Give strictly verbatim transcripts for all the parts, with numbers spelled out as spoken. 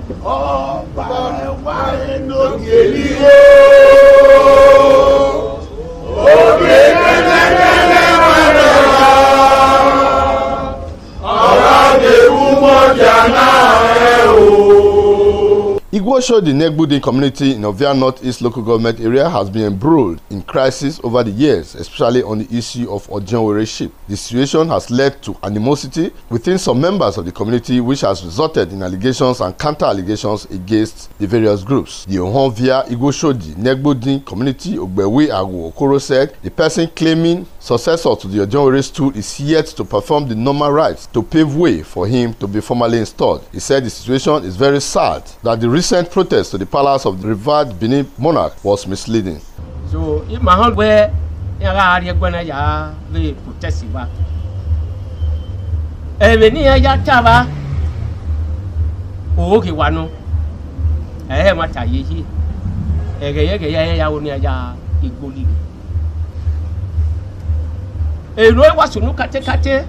ọba ẹwà ẹnọgẹlì o òkè kẹlẹkẹlẹ mọdọ ọ̀rọ̀ àdéhùn mọjà náà ẹ o. Igwosho, the Negbudi community in Ovia Northeast local government area, has been embroiled in crisis over the years, especially on the issue of Ojonwere sheep. The situation has led to animosity within some members of the community, which has resulted in allegations and counter-allegations against the various groups. The Ohonvia Igwosho, the Negbudi community, Ogbewe Agu Okoro, said the person claiming successor to the Ojonwere stool is yet to perform the normal rites to pave way for him to be formally installed. He said the situation is very sad, that the recent protest to the palace of the revered Benin monarch was misleading. So, if my whole way, ya we protest wa. Eveni ya taba, o ki wano. Eh, mata yehi. Ege ege ya ya oni ya igboli. Ero wa sunu kate kate.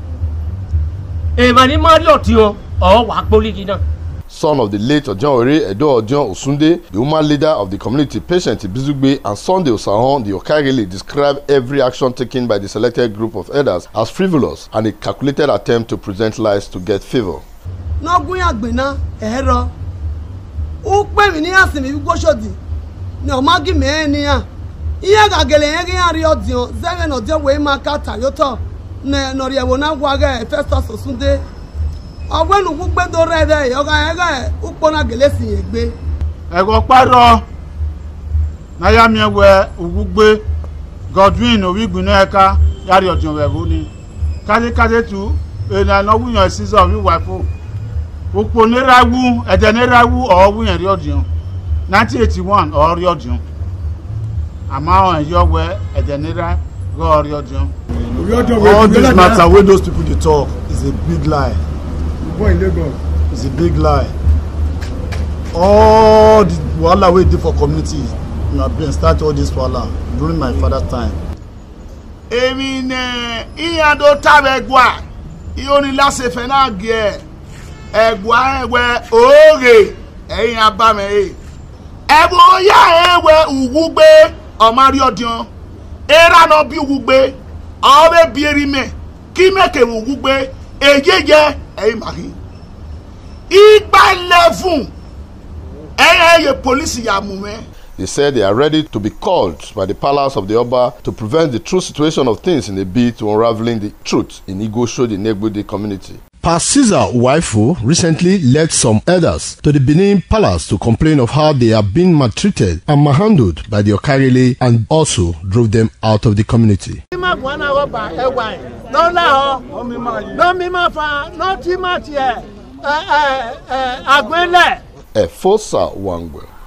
E mani mari otio o wa gboli gina. Son of the late Ojonwere Edo Ojon Osunde, the woman leader of the community, Patient Ibizugbe, and Sunday Osahon, the Okagele, described every action taken by the selected group of elders as frivolous and a calculated attempt to present lies to get favor. N'ogun yagbena ehero u pe mi ni asimi Igwoshodi ni o magi me ni a iye gagele yen yen ri odion seven odion we ma ka tayoto ne no ri ewo na gwa Festus Osunde ọgbẹ́nu gbogbo tó rẹ̀ dẹ̀ ọ̀gá ẹ̀gá ukpọ̀nà gẹ̀lẹ́sì yẹn gbé. ẹ̀gọ́ pàrọ̀ náyàmíẹ̀wẹ̀ ògúgbé Godwin owigbinu ẹ̀ka yàrá ọ̀dùn ẹ̀wọ̀ ni kájékájé tu ènìyàn náà wúyàn sísọ wíwá fún òpó níràwú ẹ̀jẹ̀ níràwú ọ̀ wúyàn rí ọ̀dùn nineteen eighty one ọ̀ rí ọ̀dùn àmọ́ àwọn ẹ̀yọ́ wẹ ẹ̀jẹ̀ níràwú ọ̀ rí ọ̀dùn. All this matter wey those people dey talk is a big lie. In Lagos. It's a big lie. All the wahala wey dey for community, you have been start all this wahala during my father's time. Èmi ne iyando tabegwa ioni lase fena ge egwa ewe oge eyin abame e ebo ya ewe ugugbe omari odion era no bi ugugbe obe bierime ki meke ugugbe ejeje eyin mahi igba lefun eyin ye police ya mume. They said they are ready to be called by the palace of the Oba to prevent the true situation of things in the bid to unraveling the truth in Igwosho, the Negbudi community. Pa Caesar Waifu recently led some elders to the Benin palace to complain of how they are being maltreated and manhandled by the Okagele, and also drove them out of the community. Efosa Wangwe.